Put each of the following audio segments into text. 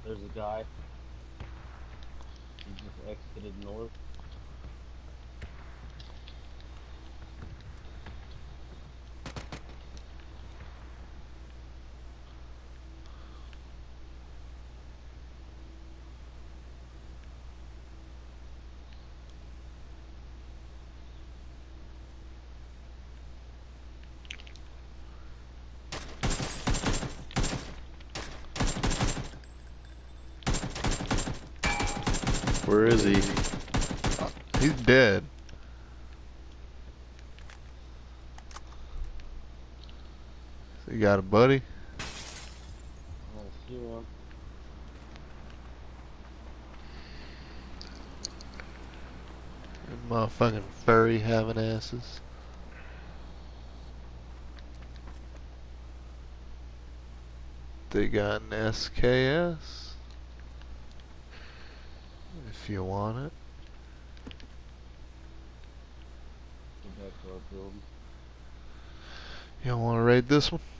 There's a guy. He just exited north. Where is he? He's dead. So you got a buddy? I see one. Them motherfucking furry having asses. They got an SKS. If you want it. Go back to our building. You don't want to raid this one?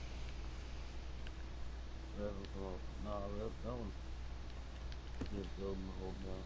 That was all. Nah, that one. Good building to hold down.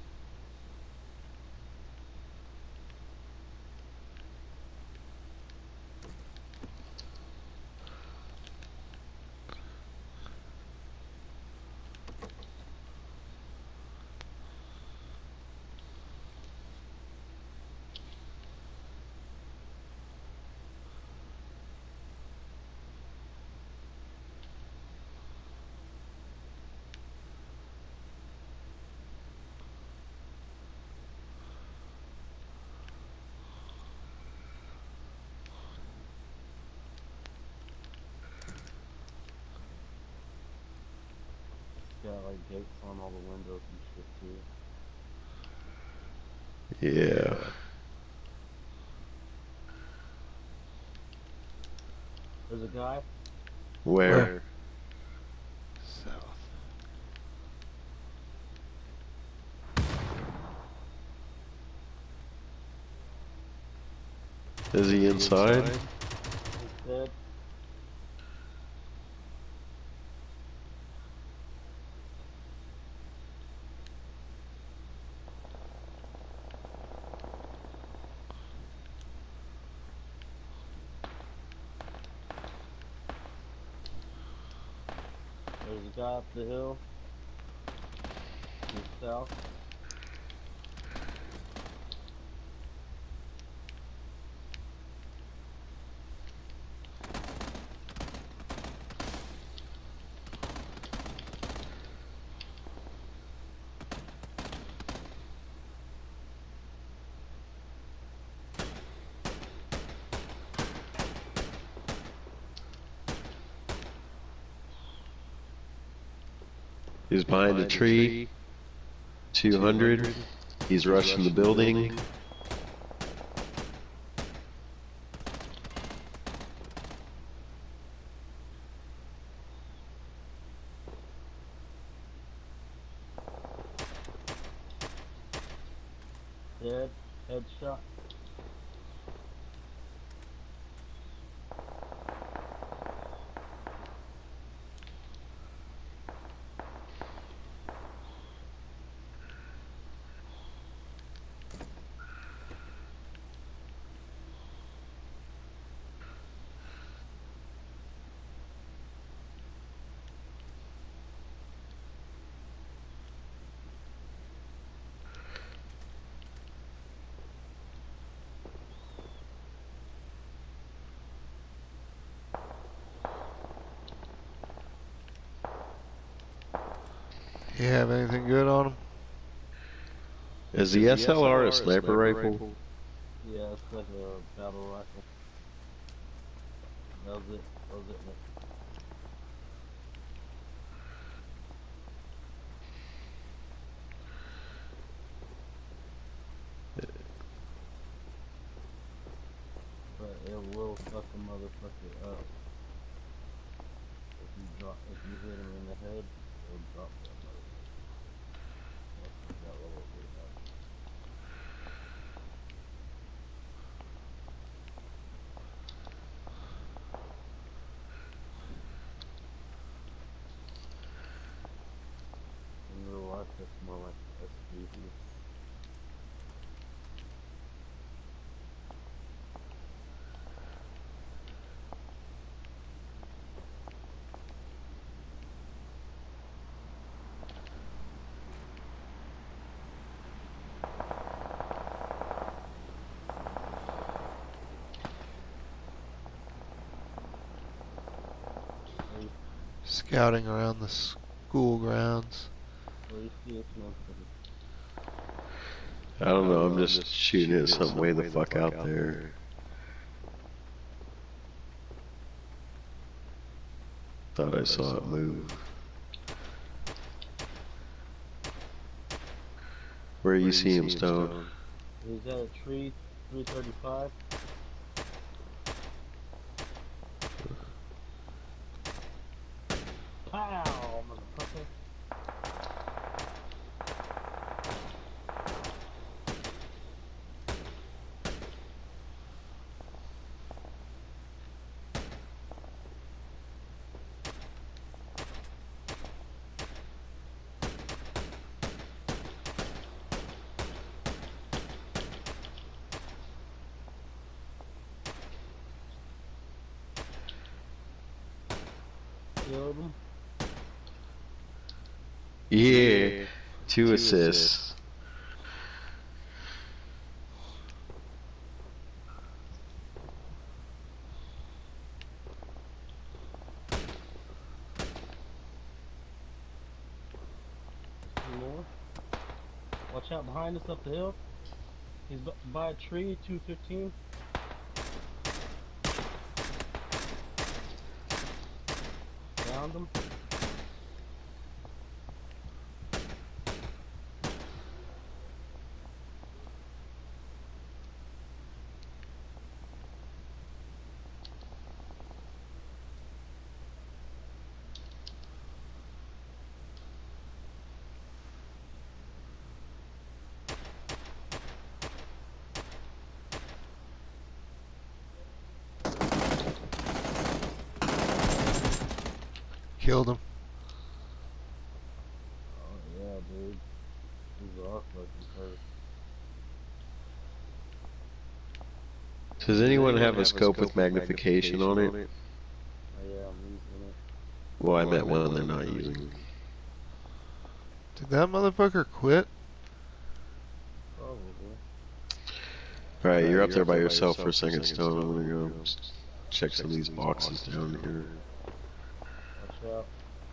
Got like gates on all the windows and shit too. Yeah. There's a guy. Where? South. Is he inside? He's dead. There's a guy up the hill. To the south. He's behind a tree. 200. He's rushing the building. Dead. Headshot. You have anything good on him? Is the SLR a sniper rifle? Yeah, it's like a battle rifle. That was it. That was it. But it will fuck a motherfucker up. If you hit him in the head, it'll drop that motherfucker. That's what that little bit about. It's more like SPV. Scouting around the school grounds. Where you see it, man? I don't know, I'm just shooting at something way the fuck out there. Thought I saw it move. Where you see him, Stone? He's at a tree, 335. Pow, motherfucker. Killed him. Yeah, 2 assists. Two more. Watch out behind us up the hill. He's by a tree, 215. Found him. Killed him. Oh yeah, dude. He's off like he's hurt. Does anyone have a scope with magnification on it? Oh yeah, I'm using it. Well, I meant one they're not using. Did that motherfucker quit? Probably. Alright, you're up there by yourself for a second, Stone. I'm gonna go check some of these boxes down here. Watch out.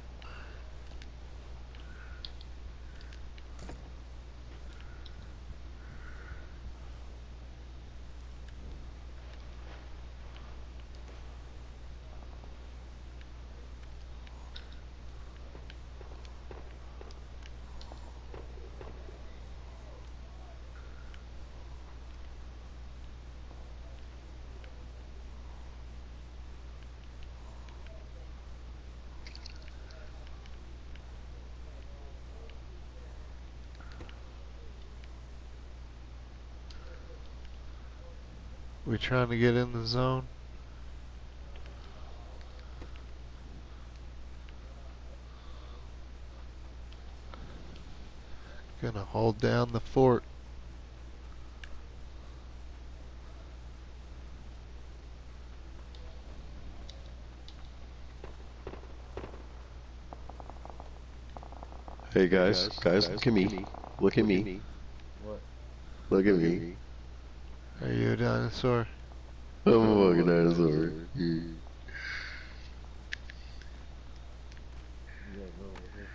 We trying to get in the zone? Gonna hold down the fort. Hey guys, look at me. Look at me. What? Look at me. Are you a dinosaur? I'm a fucking dinosaur. Yeah, go over here.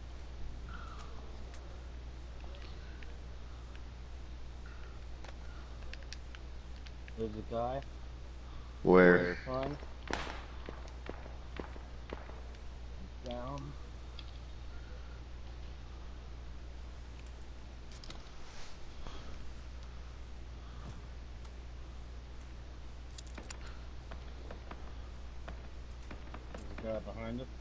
There's a guy. Where? Fine. He's down. There's a guy behind us.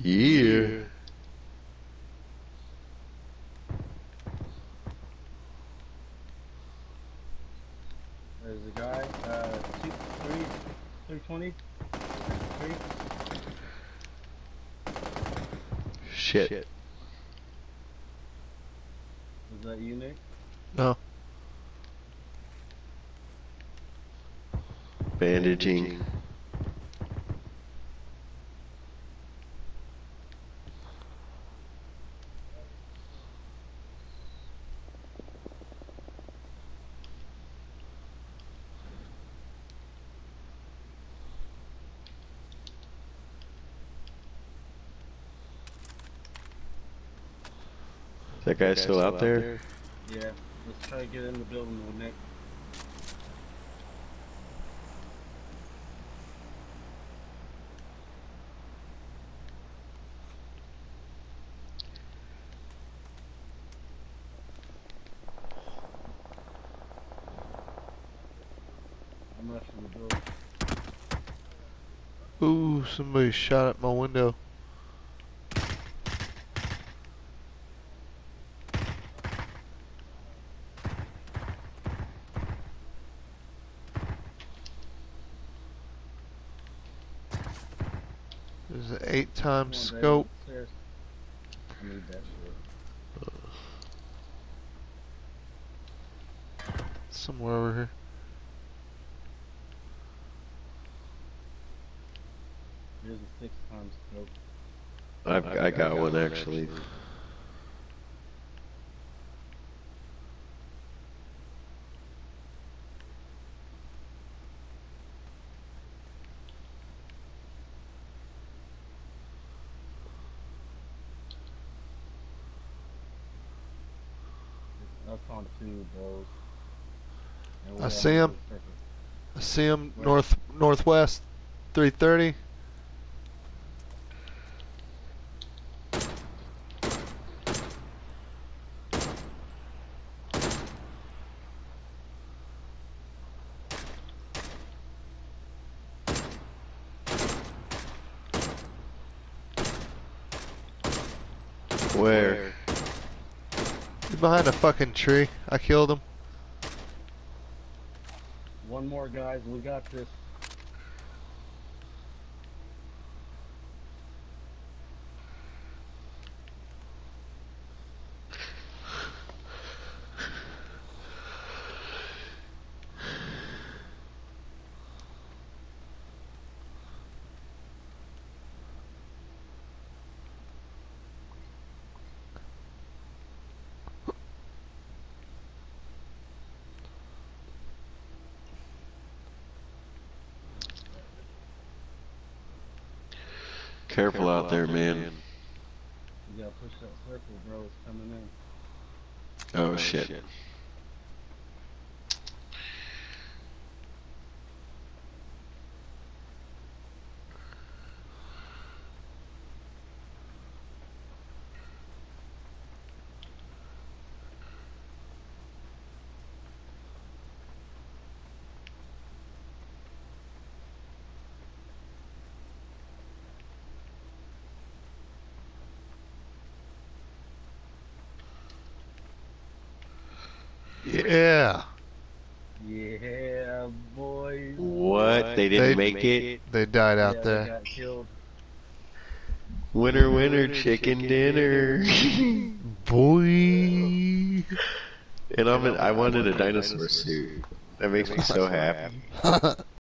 Yeah. There's a guy, 320. Shit. Is that you, Nick? No. Bandaging. Is that guy still out there? Yeah. Let's try to get in the building with Nick. I'm rushing the building. Ooh, somebody shot at my window. There's an 8-time scope. I need that shit. Somewhere over here. Here's a 6-time scope. I got one actually. That's on 2, bros. And we I have see a him. perfect. I see him Where? northwest, 330. Where? He's behind a fucking tree. I killed him. One more, guys. We got this. Careful out there, man. You gotta push that circle, bro. It's coming in. Oh shit. Yeah. Yeah, boys. What? They didn't They- make it? They died out Yeah, there. They got killed. Winner, winner, chicken dinner. Boy. And I wanted a dinosaur suit. That makes me so happy.